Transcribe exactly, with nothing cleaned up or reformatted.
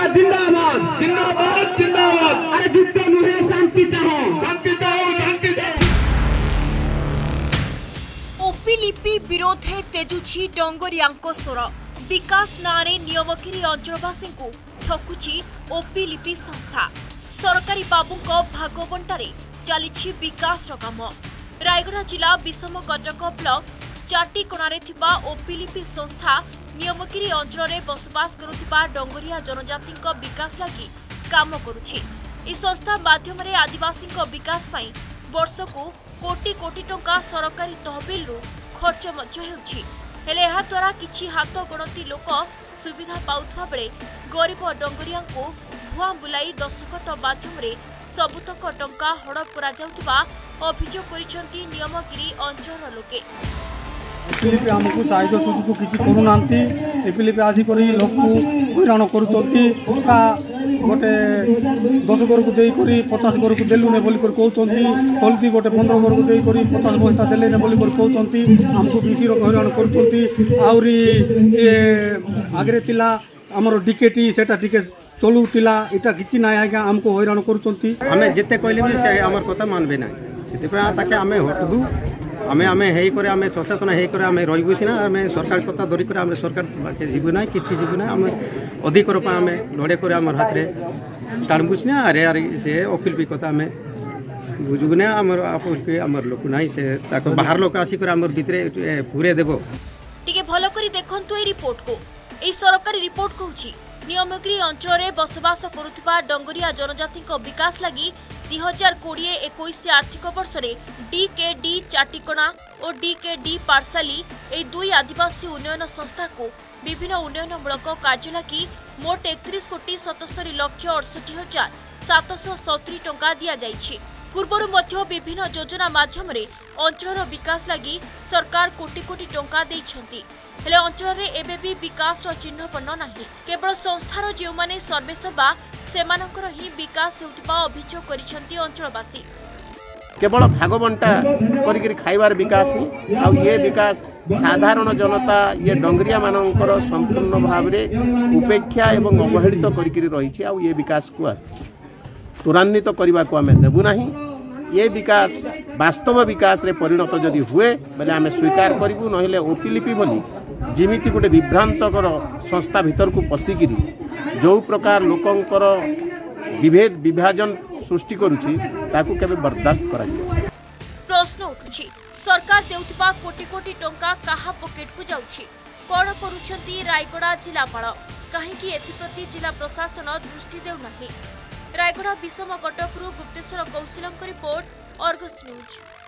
जिंदाबाद जिंदाबाद जिंदाबाद। अरे युद्ध नुहे शांति चाहो शांति चाहो शांति चाहो। ओपीलिपि विरोधे तेजुछि डंगरियांको स्वर। विकास नारे नियमगिरी अंचलवासी ठकुछि ओपीलिपि संस्था। सरकारी बाबूंको भागबंटारे चलिछि विकास काम। रायगढ़ जिला विषमकटक ब्लॉक चाटीकोणारे थिबा ओपीलिपि संस्था नियमगिरी अंचल बसवास करुथिबा डंगरिया जनजाति विकास लगी काम करुछि। ई संस्था माध्यम आदिवासी विकास पई वर्षकु कोटी कोटी टंका सरकारी तहबिल रु खर्च होउछि। हेले एहा द्वारा किछि हाथ गणती लोक सुविधा पाउथवा बेले गरीब डंगरिया भुआ बुलाई दस्तखत माध्यम सबुतक टंका हड़प करा जाउथिबा अभियोग करिसेंती नियमगिरी अंचल लोके। एपिलिपि आमको साहित्य सुजुक किसी करूना एपिलिपि आसिक लोक हईराण कर गोटे दस घर को देकर पचास घर को देलुने बोलिक कहते हल्दी गोटे पंद्रह घर को देकर पचास बस्ता देले बोलिक कहते आमको बेसी हईराण कर आगे थिला आमर डिकेटी सेटा टिके चलुला इटा किसी ना आज्ञा आमको हईराण करें जिते कहले भी से आमर कथा मानबे ना से आम हटबू आमे आमे हेई करे आमे सचेतन हेई करे आमे रहिबु सिना आमे सरकार कथा धरि करे आमे सरकार बाके जीवु ना किछि जीवु ना आमे अधिक रूप आमे लड़े करे हमर हाथ रे टाणबु सिना अरे अरे से ओपिल भी कथा आमे बुझु ना हमर आपन के हमर लोक नाही से ताको बाहर लोक आसी करे हमर भितरे पूरे देबो। टिके भलो करी देखंतु ए रिपोर्ट को। ए सरकारी रिपोर्ट कहूची नियमगिरी अंचल रे बसवास करुथिबा डंगरिया जनजाति विकास लगी दुई हजार कोड़े इक्कीस आर्थिक वर्ष में डीकेडी चाटीकोणा और डीकेडी पारसाली ए दुई आदिवासी उन्नयन संस्था को विभिन्न उन्नयनमूलक कार्य लगी मोट एकतीस कोटी सतस्तरी लक्ष अड़सठ हजार सातश सतुरी टंका दि जाइछि। पूर्वर मध्य विभिन्न योजना माध्यम अंचल विकास लगी सरकार कोटी कोटी टंका देइछंती। हेले अंचल रे एबे भी विकास चिन्हपन्न नाही। केवल संस्थार जो माने सर्वे सेवा सेमानकर ही विकास हेउथिबा अभियोग करिसेंती अंचलवासी। केवल भागबंटा करिकरी खाइबार विकास ही आ ये विकास साधारण जनता ये डंगरिया मानकर संपूर्ण भाव में उपेक्षा एवं अवहेलित करिकरी रही आ ये विकास को त्वरान्वित करने को आम देबू ना। ये विकास वास्तव विकास रे परिणत जदि हुए बेले आम स्वीकार करूँ ना ओपीलिपि बोली जिमिति गोटे विभ्रांतकर संस्था भीतर को पशिकी जो प्रकार लोकंकर विभेद विभाजन सृष्टि करुछि ताकू केबे बर्दाश्त करा। प्रश्न उठुछि सरकार देउथिबा कोटी कोटी टंका काहा पॉकेट को जाउछि? कोन करूछंती रायगढ़ जिलापाल? काहेकि एथिप्रति जिला प्रशासन दृष्टि देउ नाही? रायगढ़ विषमकटकरू गुप्तेश्वर कौशलक रिपोर्ट, अर्गस न्यूज।